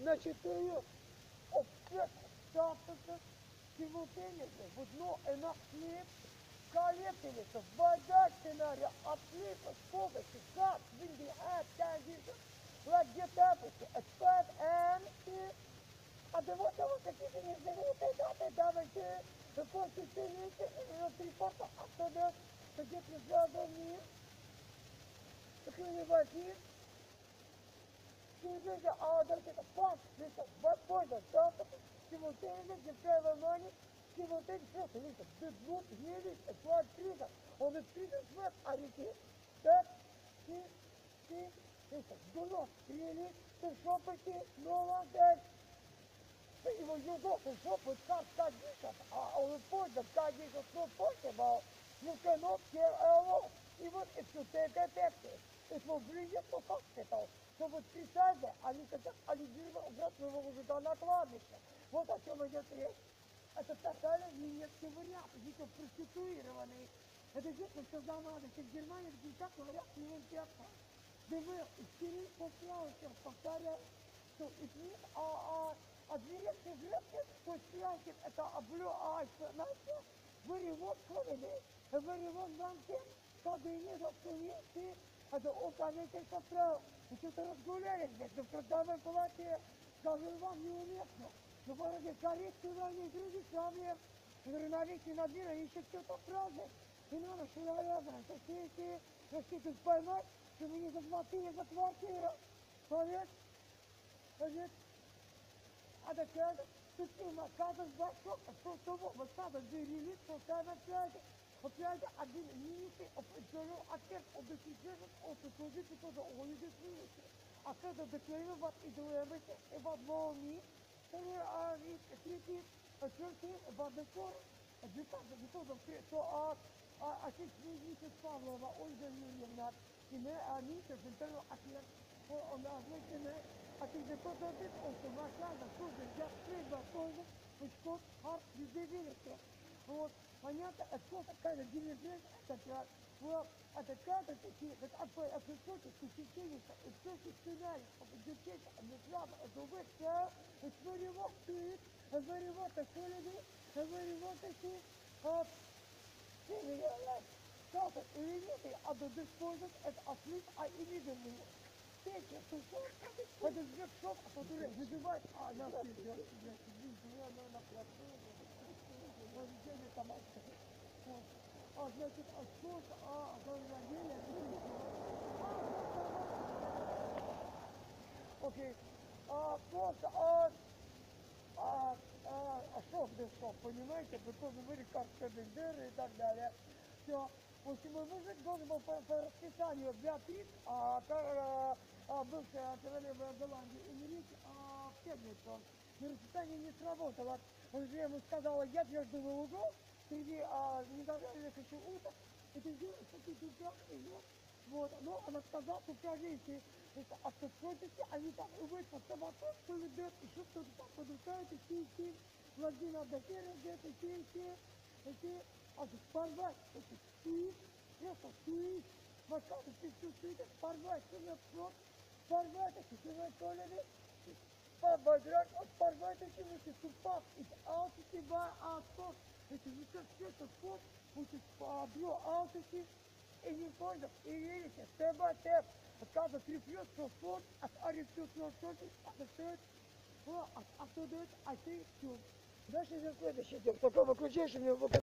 на 4 объектах статуса симултейности в одно слеп коллективности вода сценария отлипа скорости как виндиат кондишн like get temperature expert and а до вот какие-то независимые даты давайте после сильности и репорта автодет где-то задание такие возник Симултейно, это факт, это возможно, доступ, симултейно, дешевое money, симултейно, просто, видите, дебут, елит, это открыто, он открыто свет, а реки, так, ты, это, дуло, елит, ты шопайте, снова, так, его юзо, ты шопать, как дишат, а он позже, как дишат, ну, позже, ну, канал, и вот, это все, это влияет по факту, что вот специально они хотят аллюзировать убрать своего мужика на кладбище. Вот о чем идет речь. Это тотально немецкий вариант, дико проституированный. Это действительно все замазано, как в Германии, где так говорят, не император. ДВ, истерит, послался, повторяю, что изменит, директор гребки, то есть это знаете, выревок крови, выревок банки, когда нет обсуждения, это указательство прав. И что-то разгуляли здесь, но в трудовой палате, скажу вам, неуместно. Но вроде коррекцию не других проблем. Равновесие надвира ищет кто-то праздник. И надо шаровязано, что все эти хотите поймать, что вы не заплатили за квартиру. Понятно? Понятно? А такая, тут снимать, кадр бачок, а что того, вот кадр дырилит, что кадр пять. Опять один минуты определил ответ обеспечивает от служителя тоже увидит минуты. А когда декларировать идеологию и в одном третий, четвертый, в одном что отец Митя Павлова, Ольга Юрьевна, и мы Митя Центральный ответ, он озвученный, а ты за тот ответ, он что наказан, служит, я стрельба, тоже, что хард везде вот, понятно, это какая-то дилижность, это как-то такие, это отсутствие течения, это сценарий, это реклама, это выше, это варивок стоит, варивок такой, варивок такие, как-то элементы, а до использовать это отлив, а именно третье, это сбершоп, который вызывает, на себя, на платформе. Поведение команды. Значит, отсюда, говорили, окей. Просто, шок, понимаете, because вы как КДР и так далее. Все. В общем, мужик должен был по расписанию Беатрис, бывшая королева Голландии, умереть в пятницу. Но расписание не сработало. Он же ему сказала, я твердый угол, среди недовольных еще уток, и ты делаешь какие-то дела. Вот, но она сказала, что вся автосходите, они там выйдут по самоток, что ведет, еще кто-то там подушает, и Владимир Адакера где-то, порвать, просто туист, макака, ты туист, порвать, порвать, туалет, порвать, это супап, это алтитиба, это не как это фот, это бро, алтити, и не понял, и видите, степ-ба-степ, когда трясет, что фот, от арестует, от автодет, а ты все. Дальше за следующий идем, только выключаешь, у меня